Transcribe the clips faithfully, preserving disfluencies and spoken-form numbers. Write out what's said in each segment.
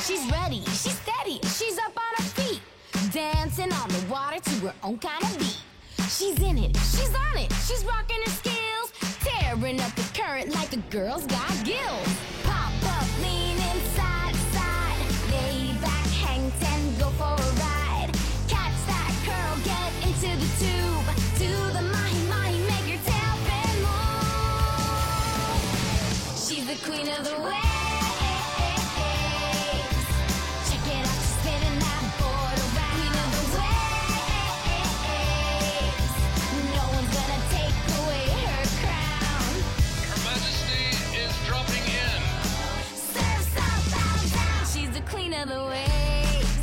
She's ready, she's steady, she's up on her feet, dancing on the water to her own kind of beat. She's in it, she's on it, she's rocking her skills, tearing up the current like a girl's got gills. Pop up, lean inside, side, lay back, hang ten, go for a ride. Catch that curl, get into the tube, do the mahi mahi, make your tail fin move. She's the queen of the waves. Check it out, she's spinning that board around. Queen of the waves. No one's gonna take away her crown. Her Majesty is dropping in. Surfs up, bow down. She's the queen of the waves.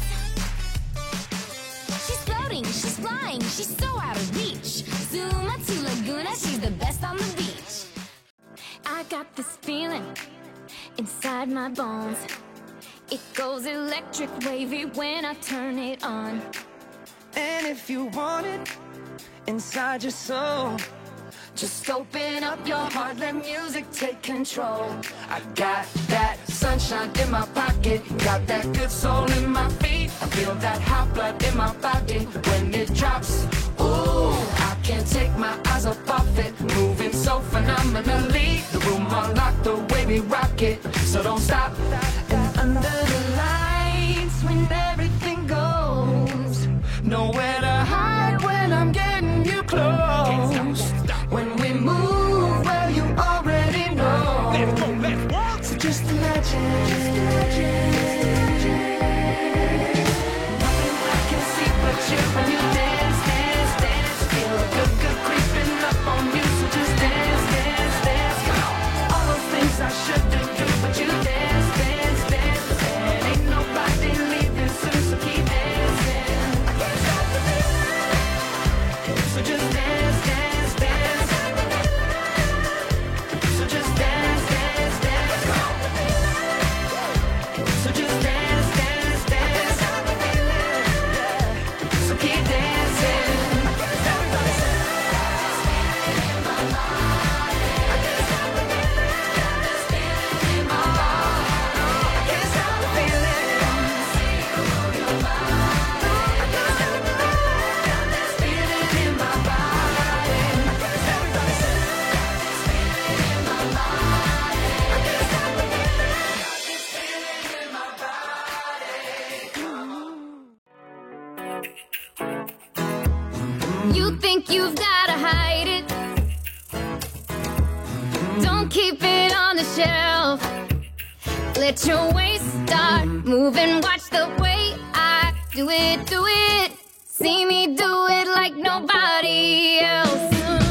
She's floating, she's flying, she's so out of reach. Zuma to Laguna, she's the best on the beach. I got this feeling inside my bones. It goes electric wavy when I turn it on. And if you want it inside your soul, Just open up your heart, let music take control. I got that sunshine in my pocket, got that good soul in my feet. I feel that hot blood in my body when it drops. Ooh, I can't take my eyes up off it, moving so phenomenally. The room unlocked the way we rock it, so don't stop. And under the lights, when everything goes, nowhere to hide when I'm getting you close. When we move, well, you already know. Let's go, let's walk. So just imagine. Nothing I can see but you when you dance, dance, dance. Feel a good, good creeping up on you. So just dance, dance, dance. Come on. All those things I shouldn't do, but you dance, dance, dance. And ain't nobody leaving soon, so keep dancing. I can't stop the feeling. So just dance, dance, dance. So just dance, dance, dance. So just dance, dance, dance. So keep dancing. Everybody say, in my body. I can't stop the feeling in my body. I can't stop the feeling. Your body. I can't stop the feeling in my body. Everybody say, in my body. I can't stop the feeling in my body. You think you've gotta hide it. Don't keep it on the shelf. Let your waist start moving. Watch the way I do it, do it. See me do it like nobody else.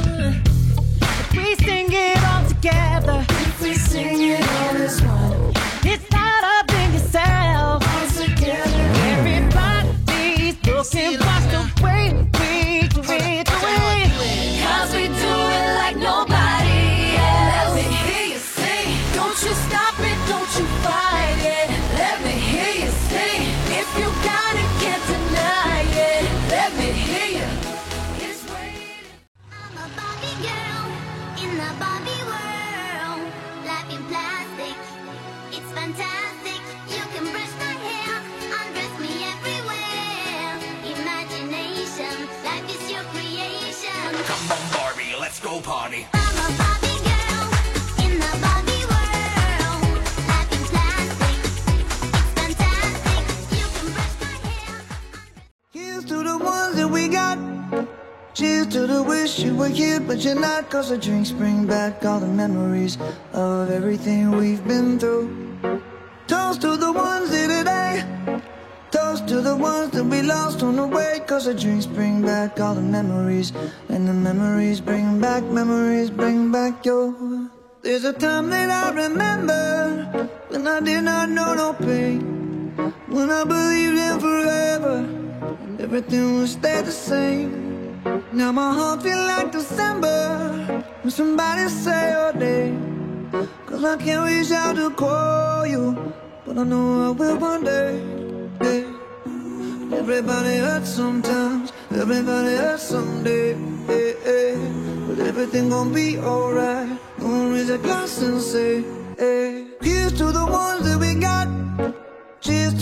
We sing it all together. If we sing it all as one, it's not up in yourself. All together, everybody's looking. Watch the way we do it, do it. Cause we do it like nobody else. Let me hear you say, don't you stop it, don't you fight it. Let me hear you say, if you got it, can't deny it. Let me hear you. It's waiting. I'm a Barbie girl in the Barbie world. Life in plastic, it's fantastic. You can brush my hair, undress me everywhere. Imagination, life is your creation. Come on, Barbie, let's go party. I'm a Barbie girl in the Barbie world. Life in plastic, it's fantastic. You can brush my hair. Here's to the ones that we got. Cheers to the wish you were here, but you're not. Cause the drinks bring back all the memories of everything we've been through. Toast to the ones here today. Toast to the ones that we lost on the way. Cause the drinks bring back all the memories. And the memories bring back, memories bring back your. There's a time that I remember when I did not know no pain. When I believed in forever and everything would stay the same. Now my heart feel like December when somebody say your name. Cause I can't reach out to call you, but I know I will one day, yeah. Everybody hurts sometimes, everybody hurts someday, yeah, yeah. But everything gon' be alright. Gonna raise a glass and say, hey. Here's to the ones that we got. Cheers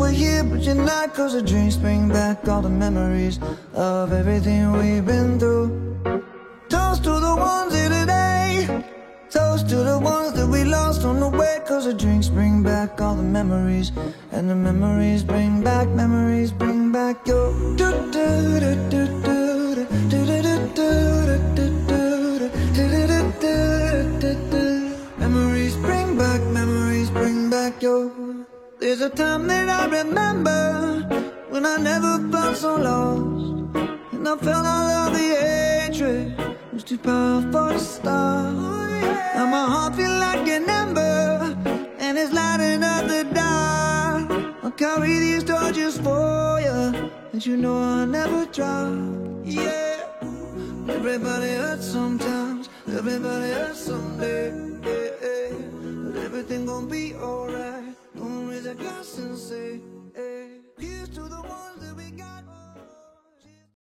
were here, but you're not. Cause the drinks bring back all the memories of everything we've been through. Toast to the ones here today. Toast to the ones that we lost on the way. Cause the drinks bring back all the memories. And the memories bring back, memories bring back your do do do do do do do do do do. Memories bring back, memories bring back your. There's a time that I remember when I never felt so lost, and I felt all of the hatred was too powerful to stop. Now my heart feel like an ember, and it's lighting up the dark. I'll carry these torches for you, and you know I'll never drop. Yeah, everybody hurts sometimes, everybody hurts someday. Yeah, yeah. But everything gon' be alright.